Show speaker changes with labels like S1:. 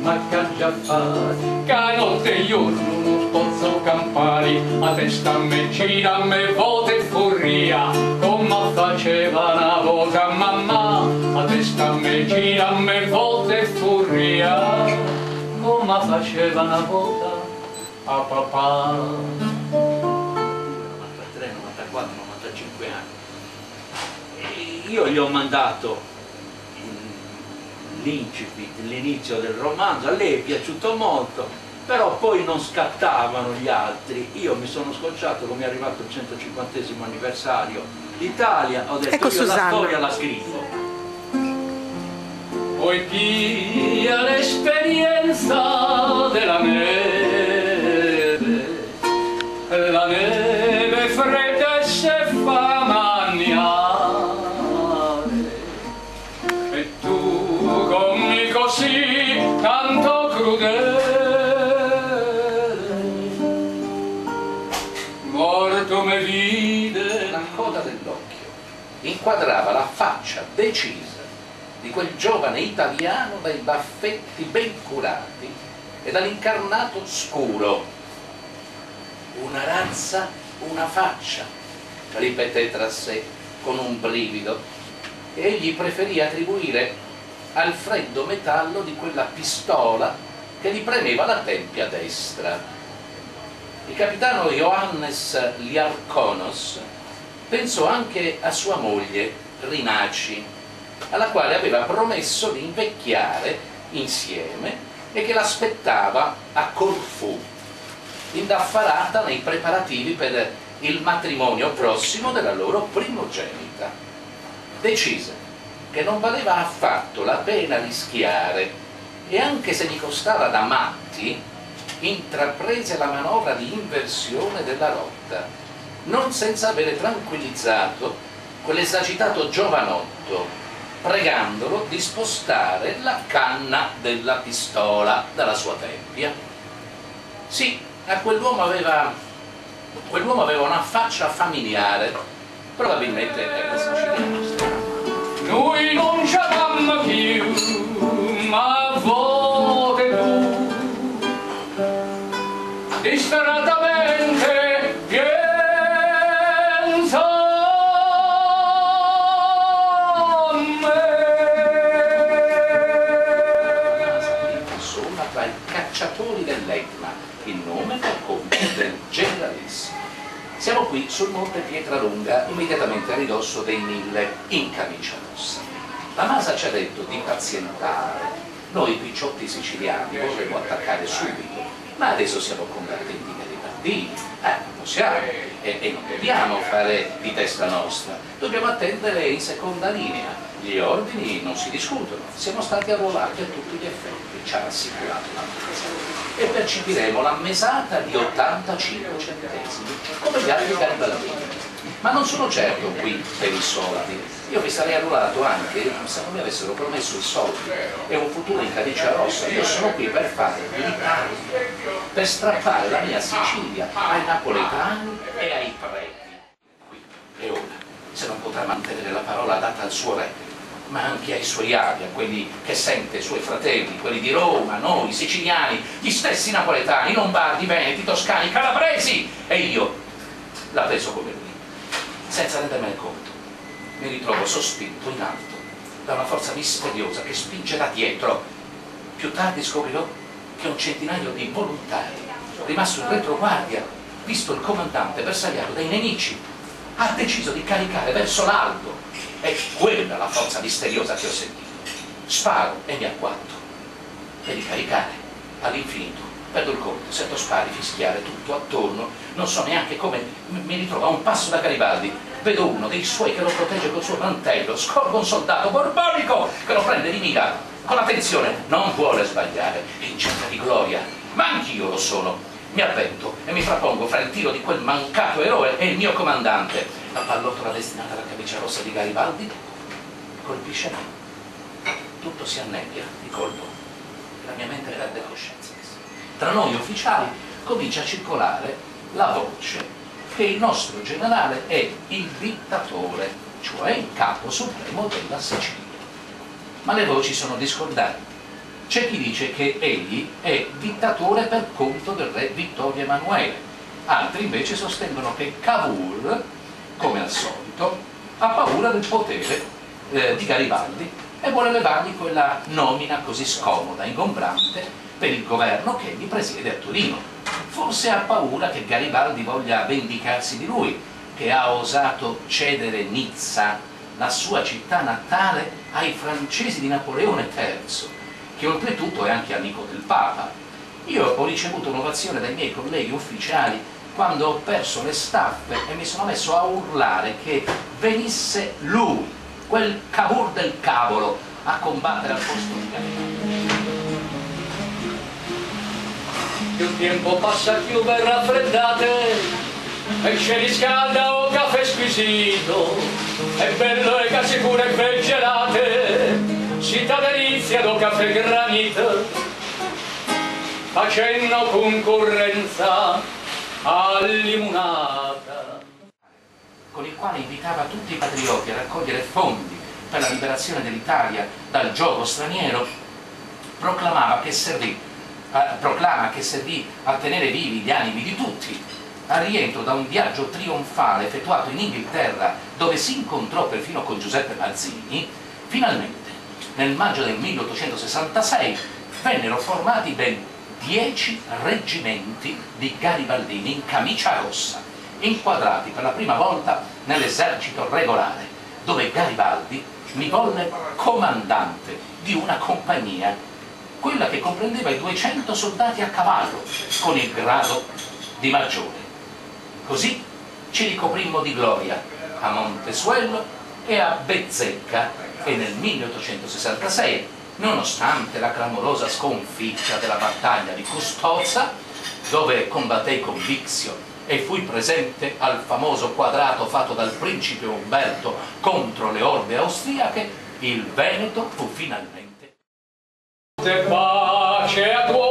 S1: ma che già fare, che notte io non posso campare, a testa me gira me vote furia, come faceva una volta mamma, a testa me gira me vote furia, come faceva una volta a papà.
S2: 93, 94, 95 anni. E io gli ho mandato l'incipit, l'inizio del romanzo, a lei è piaciuto molto, però poi non scattavano gli altri. Io mi sono scocciato, come è arrivato il 150° anniversario d'Italia, ho detto
S3: ecco,
S2: io
S3: Susanna,
S2: la storia la scrivo.
S1: Poi pia l'esperienza della neve fredda e se fa mangiare, e tu commi così tanto crudele, morto me vide.
S4: La coda dell'occhio inquadrava la faccia decisa di quel giovane italiano dai baffetti ben curati e dall'incarnato scuro. Una razza, una faccia, ripeté tra sé con un brivido, e egli preferì attribuire al freddo metallo di quella pistola che gli premeva la tempia destra. Il capitano Johannes Liarkonos pensò anche a sua moglie Rinaci, alla quale aveva promesso di invecchiare insieme e che l'aspettava a Corfù, indaffarata nei preparativi per il matrimonio prossimo della loro primogenita. Decise che non valeva affatto la pena rischiare, e anche se gli costava da matti, intraprese la manovra di inversione della rotta, non senza avere tranquillizzato quell'esagitato giovanotto, pregandolo di spostare la canna della pistola dalla sua tempia. Sì, quell'uomo aveva una faccia familiare, probabilmente era siciliano.
S1: Noi non ci abbiamo più, ma vote tu, distrattamente pensa a me.
S4: Insomma, tra i cacciatori dell'Etna, il nome per conto del generalissimo. Siamo qui sul monte Pietralunga, immediatamente a ridosso dei 1000, in camicia rossa. La Masa ci ha detto di pazientare. Noi picciotti siciliani vorremmo attaccare subito, ma adesso siamo combattenti garibaldini, non possiamo e non dobbiamo fare di testa nostra, dobbiamo attendere in seconda linea. Gli ordini non si discutono, siamo stati arruolati a tutti gli effetti, ci ha rassicurato la Masa, e percepiremo la mesata di 85 centesimi, come gli altri garibaldini. Ma non sono certo qui per i soldi, io vi sarei arruolato anche se non mi avessero promesso i soldi e un futuro in camicia rossa. Io sono qui per fare l'Italia, per strappare la mia Sicilia ai napoletani e ai preti. Qui e ora, se non potrà mantenere la parola data al suo re, ma anche ai suoi avi, a quelli che sente, i suoi fratelli, quelli di Roma, noi siciliani, gli stessi napoletani, lombardi, veneti, toscani, calabresi, e io l'ha preso come lui, senza rendermene conto. Mi ritrovo sospinto in alto da una forza misteriosa che spinge da dietro. Più tardi scoprirò che un centinaio di volontari, rimasto in retroguardia, visto il comandante bersagliato dai nemici, ha deciso di caricare verso l'alto. È quella la forza misteriosa che ho sentito. Sparo e mi agguanto. E ricaricare all'infinito. Perdo il conto, sento spari, fischiare tutto attorno, non so neanche come. Mi ritrovo a un passo da Garibaldi. Vedo uno dei suoi che lo protegge col suo mantello, scorgo un soldato borbonico che lo prende di mira. Con attenzione, non vuole sbagliare, è in cerca di gloria, ma anch'io lo sono. Mi avvento e mi frappongo fra il tiro di quel mancato eroe e il mio comandante. La pallottola destinata alla camicia rossa di Garibaldi colpisce me. Tutto si annebbia di colpo. La mia mente perde coscienza. Tra noi ufficiali comincia a circolare la voce che il nostro generale è il dittatore, cioè il capo supremo della Sicilia. Ma le voci sono discordanti. C'è chi dice che egli è dittatore per conto del re Vittorio Emanuele, altri invece sostengono che Cavour, come al solito, ha paura del potere di Garibaldi e vuole levargli quella nomina così scomoda, ingombrante per il governo che egli presiede a Torino. Forse ha paura che Garibaldi voglia vendicarsi di lui, che ha osato cedere Nizza, la sua città natale, ai francesi di Napoleone III, che oltretutto è anche amico del Papa. Io ho ricevuto un'ovazione dai miei colleghi ufficiali quando ho perso le staffe e mi sono messo a urlare che venisse lui, quel Cavour del cavolo, a combattere al posto di Garibaldi.
S1: Più tempo passa più ben raffreddate e ci riscalda un caffè squisito, è bello e case pure ben gelate, città delizia do caffè granito, facendo concorrenza al limonata.
S4: Con il quale invitava tutti i patrioti a raccogliere fondi per la liberazione dell'Italia dal giogo straniero, proclama che servì a tenere vivi gli animi di tutti. Al rientro da un viaggio trionfale effettuato in Inghilterra, dove si incontrò perfino con Giuseppe Mazzini, finalmente nel maggio del 1866 vennero formati ben 10 reggimenti di garibaldini in camicia rossa, inquadrati per la prima volta nell'esercito regolare, dove Garibaldi mi volle comandante di una compagnia, quella che comprendeva i 200 soldati a cavallo, con il grado di maggiore. Così ci ricoprimmo di gloria a Montesuello e a Bezzecca, e nel 1866, nonostante la clamorosa sconfitta della battaglia di Custozza, dove combattei con Bixio e fui presente al famoso quadrato fatto dal principe Umberto contro le orde austriache, il Veneto fu finalmente.
S1: Pace a tuo